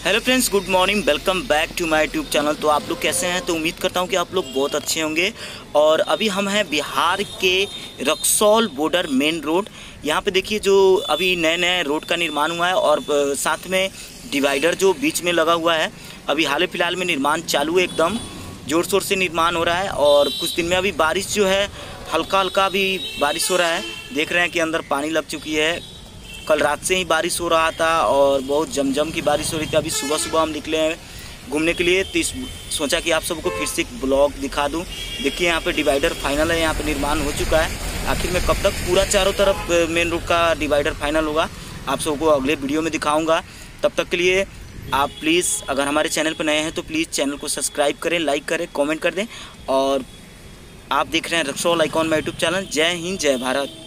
Hello friends, good morning. Welcome back to my YouTube channel. तो आप लोग कैसे हैं? तो उम्मीद करता हूं कि आप लोग बहुत अच्छे होंगे। और अभी हम हैं बिहार के रक्सौल बॉर्डर मेन रोड। यहां पे देखिए जो अभी नए नए रोड का निर्माण हुआ है और साथ में डिवाइडर जो बीच में लगा हुआ है। अभी हाल फिलहाल में निर्माण चालू है, एकदम ज़ोर शोर से निर्माण हो रहा है। और कुछ दिन में अभी बारिश जो है हल्का हल्का भी बारिश हो रहा है। देख रहे हैं कि अंदर पानी लग चुकी है। कल रात से ही बारिश हो रहा था और बहुत जमजम की बारिश हो रही थी। अभी सुबह सुबह हम निकले हैं घूमने के लिए, तो सोचा कि आप सबको फिर से एक ब्लॉग दिखा दूं। देखिए यहाँ पे डिवाइडर फाइनल है, यहाँ पे निर्माण हो चुका है। आखिर में कब तक पूरा चारों तरफ मेन रोड का डिवाइडर फाइनल होगा, आप सबको अगले वीडियो में दिखाऊँगा। तब तक के लिए आप प्लीज़ अगर हमारे चैनल पर नए हैं तो प्लीज़ चैनल को सब्सक्राइब करें, लाइक करें, कॉमेंट कर दें। और आप देख रहे हैं Raxaul icon my YouTube channel. जय हिंद, जय भारत।